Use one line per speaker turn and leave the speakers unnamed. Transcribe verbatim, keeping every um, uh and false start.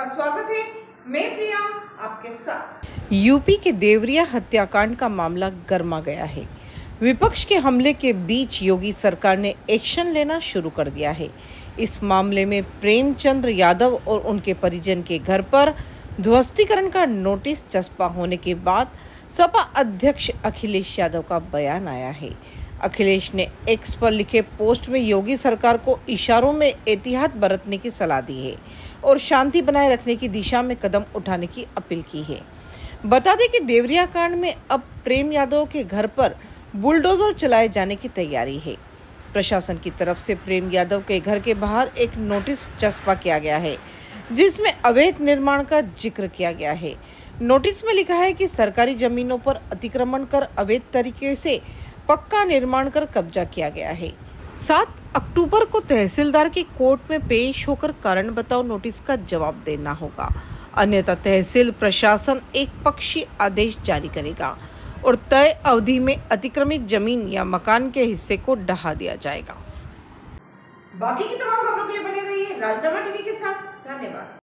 स्वागत है। मैं प्रिया आपके साथ।
यूपी के देवरिया हत्याकांड का मामला गर्मा गया है। विपक्ष के हमले के बीच योगी सरकार ने एक्शन लेना शुरू कर दिया है। इस मामले में प्रेमचंद्र यादव और उनके परिजन के घर पर ध्वस्तीकरण का नोटिस चस्पा होने के बाद सपा अध्यक्ष अखिलेश यादव का बयान आया है। अखिलेश ने एक्स पर लिखे पोस्ट में योगी सरकार को इशारों में एहतियात बरतने की सलाह दी है और शांति बनाए रखने की दिशा में कदम उठाने की अपील की है। बता दें कि देवरिया कांड में अब प्रेम यादव के घर पर बुलडोजर चलाए जाने की तैयारी है। प्रशासन की तरफ से प्रेम यादव के घर के बाहर एक नोटिस चस्पा किया गया है, जिसमें अवैध निर्माण का जिक्र किया गया है। नोटिस में लिखा है कि सरकारी जमीनों पर अतिक्रमण कर अवैध तरीके से पक्का निर्माण कर कब्जा किया गया है। सात अक्टूबर को तहसीलदार की कोर्ट में पेश होकर कारण बताओ नोटिस का जवाब देना होगा, अन्यथा तहसील प्रशासन एक पक्षी आदेश जारी करेगा और तय अवधि में अतिक्रमित जमीन या मकान के हिस्से को ढहा दिया जाएगा।
बाकी की तमाम खबरों के लिए बने रहिए राजनामा टीवी के साथ। धन्यवाद।